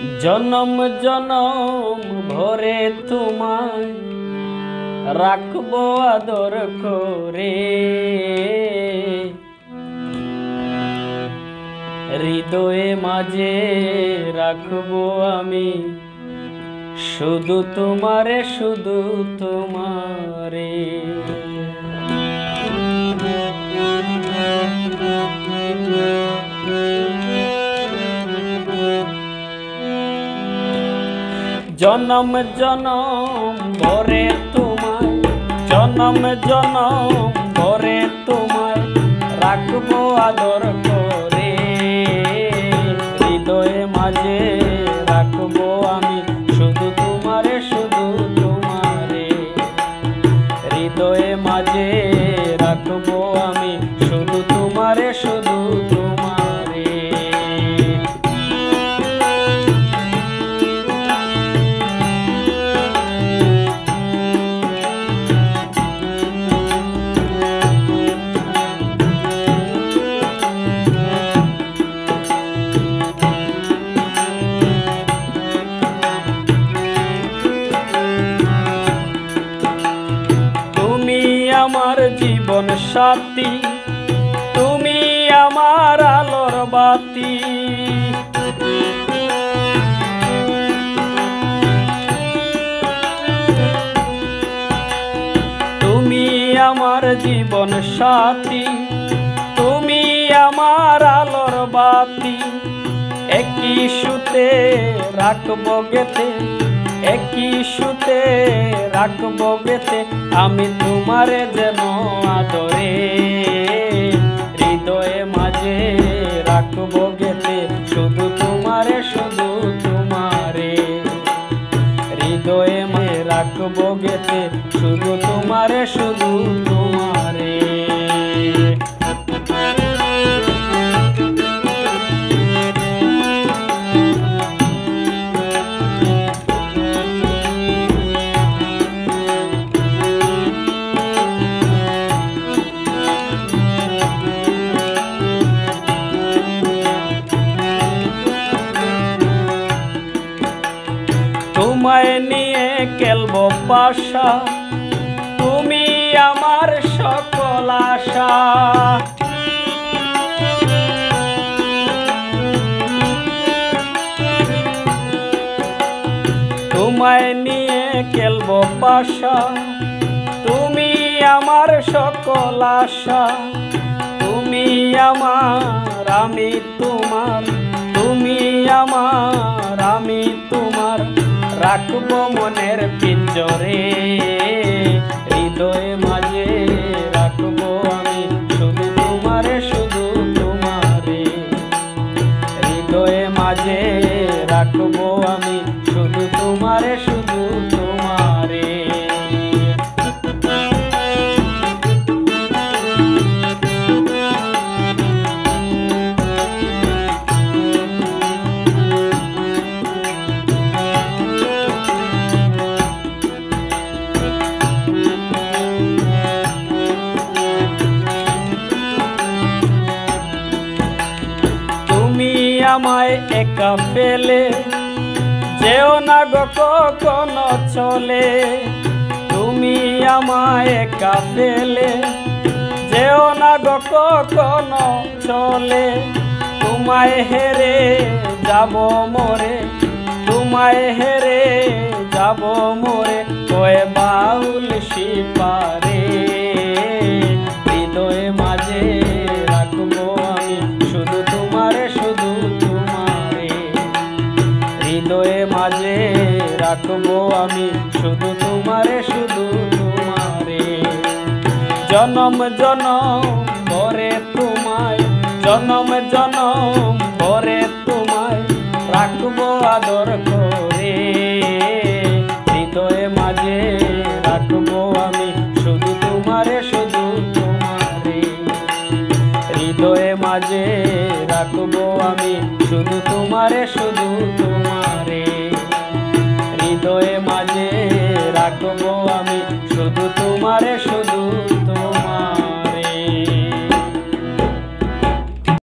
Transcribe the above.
জনম জনম ভরে তোমায় রাখবো আদর করে, হৃদয়ে মাঝে রাখবো আমি শুধু তোমারে, শুধু তোমারে। জনম জনম ভরে তোমায়, জনম জনম ভরে তোমায় রাখবো আদর করে, হৃদয়ে মাঝে রাখবো আমি শুধু তোমারে, শুধু তোমারে। হৃদয়ে মাঝে রাখবো আমি শুধু তোমারে, শুধু তোমারে। আমার জীবন সাথী, তুমি আমার আলোর বাতি। তুমি আমার জীবন সাথী, তুমি আমার আলোর বাতি। একই সুতে রাখবো গেতে, একই সুতে রাখবো গেতে আমি তোমারে যেন আদরে, হৃদয়ে মাঝে রাখবো গেতে শুধু তোমারে, শুধু তোমারে। হৃদয়ে মাঝে রাখবো গেতে শুধু তোমারে, শুধু তোমারে। তোমায় নিয়ে খেলবো পাশা, তুমি আমার সকল আশা। তোমায় নিয়ে খেলবো পাশা, তুমি আমার সকল আশা। তুমি আমার, আমি তোমার, তুমি আমার, আমি তোমার, রাখবো মনের পিঞ্জরে। হৃদয়ে মাঝে রাখবো আমি শুধু তোমারে, শুধু তোমারে। হৃদয়ে মাঝে রাখবো আমি শুধু তোমারে, শুধু তোমারে। আমায় একা ফেলে যেও না গো কখনো চলে, তুমি আমায় একা ফেলে যেও না গো কখনো চলে। তোমায় হেরে যাব মরে, তোমায় হেরে যাব মরে, ওয়ে বাউল শিপারে। হৃদয়ে মাঝে রাখবো আমি শুধু তোমারে, শুধু তোমারে। হৃদয়ে মাঝে রাখবো আমি শুধু তোমারে, শুধু তোমারে। জনম জনম ভরে তোমায়, জনম জনম ভরে তোমায় রাখবো আদর করে, হৃদয়ে মাঝে রাখবো আমি শুধু তোমারে, শুধু তোমারে। হৃদয়ে মাঝে রাখবো আমি শুধু তোমারে, শুধু তোমারে। হৃদয়ে মাঝে রাখবো আমি শুধু তোমারে, শুধু